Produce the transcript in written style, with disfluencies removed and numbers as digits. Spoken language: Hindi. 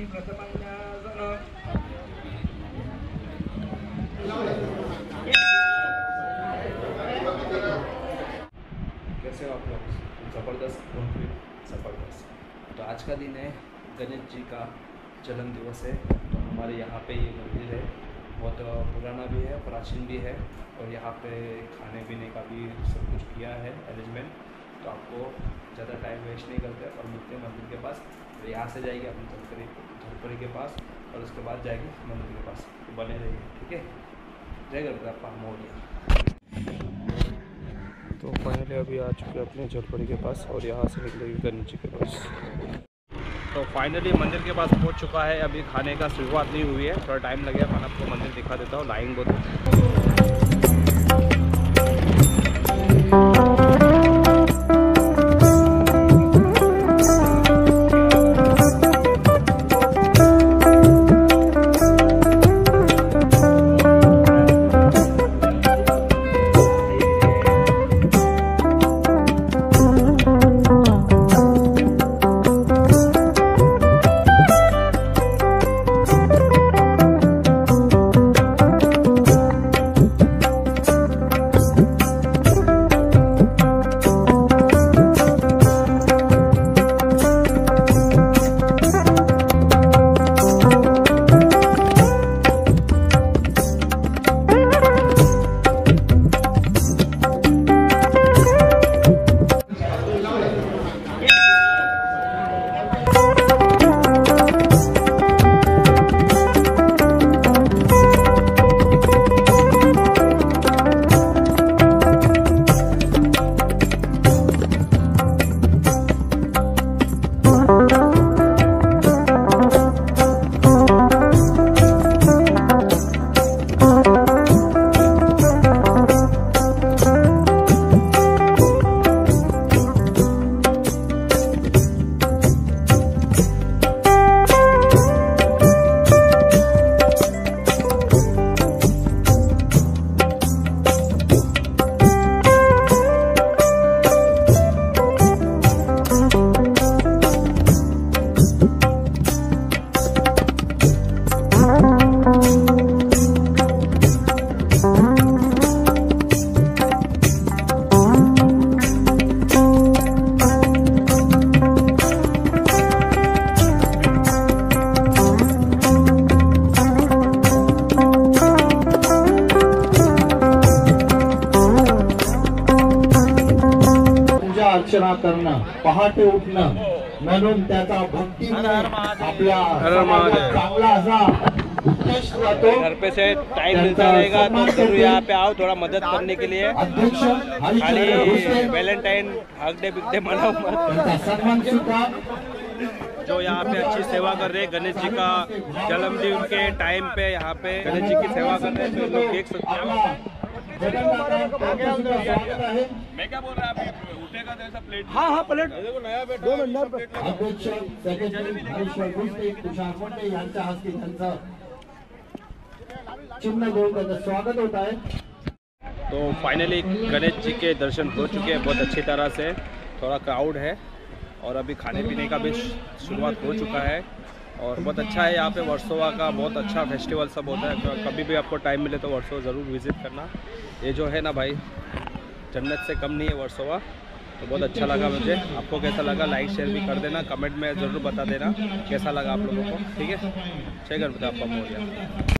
कैसे हो आप लोग? ज़बरदस्त ज़बरदस्त। तो आज का दिन है, गणेश जी का जन्म दिवस है। तो हमारे यहाँ पे ये मंदिर है, बहुत पुराना भी है, प्राचीन भी है, और यहाँ पे खाने पीने का भी सब कुछ किया है अरेंजमेंट। तो आपको ज़्यादा टाइम वेस्ट नहीं करते और मिलते हैं मंदिर के पास। तो यहाँ से जाएगी अपनी झलपरी के पास और उसके बाद जाएगी मंदिर के पास। तो बने रहिए, ठीक है। जय गणपति मोरिया। तो फाइनली अभी आ चुके अपने झलपरी के पास और यहाँ से निकलेगी गणेश जी के पास। तो फाइनली मंदिर के पास पहुँच चुका है। अभी खाने का शुरुआत नहीं हुई है, थोड़ा टाइम लगेगा। मैं आपको मंदिर दिखा देता हूँ। लाइन बहुत अर्चना करणं, पहाटे उठणं म्हणून त्याचा भक्ती आपल्या चांगला असा घर पे से टाइम मिलता रहेगा तो जरूर यहाँ पे आओ, थोड़ा मदद करने के लिए। खाली वैलेंटाइन हक डे बिग डे मनाओ मत। जो यहाँ पे अच्छी सेवा कर रहे हैं, गणेश जी का जन्मदिन के टाइम पे यहाँ पे गणेश जी की सेवा कर रहे हैं, तो लोग देख सकते हो। मैं क्या बोल रहा है, उठेगा तो ऐसा प्लेट? हाँ प्लेट देखो नया बेटा 2 मिनट। अध्यक्ष सेक्रेटरी हरीश्वर भुजबळ, तुषार मोंडे यांच्या हस्ते त्यांचं चिन्ह देऊन त्यांचं स्वागत होत आहे। तो फाइनली गणेश जी के दर्शन हो चुके हैं बहुत अच्छी तरह से। थोड़ा क्राउड है और अभी खाने पीने का भी शुरुआत हो चुका है और बहुत अच्छा है यहाँ पे। वर्सोवा का बहुत अच्छा फेस्टिवल सब होता है। कभी भी आपको टाइम मिले तो वर्सोवा ज़रूर विज़िट करना। ये जो है ना भाई, जन्नत से कम नहीं है वर्सोवा। तो बहुत अच्छा लगा मुझे। आपको कैसा लगा लाइक शेयर भी कर देना, कमेंट में ज़रूर बता देना कैसा लगा आप लोगों को, ठीक है। जय गणपति मोरिया।